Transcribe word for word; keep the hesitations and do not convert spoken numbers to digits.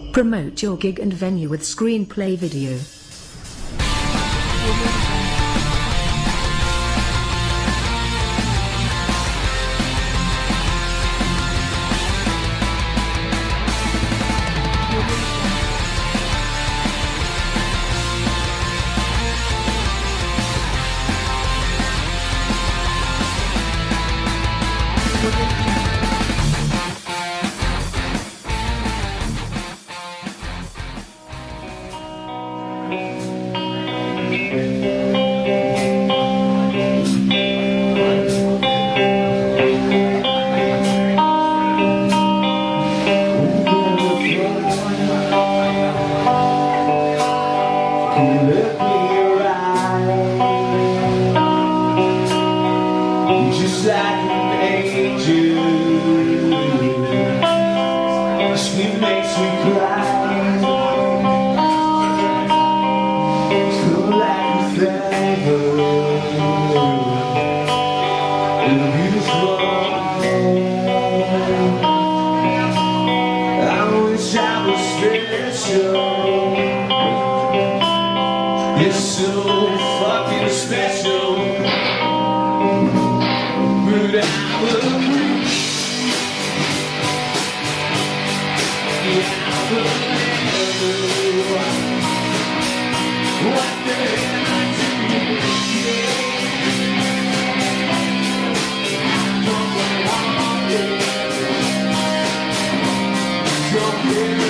Promote your gig and venue with Screenplay Video. Look me right, just like an angel. Sweet makes me cry, so like a feather in a beautiful day. I wish I was special. It's so fucking special, but I will agree. Yeah, I will never. What the hell I do? I don't want it. Don't care.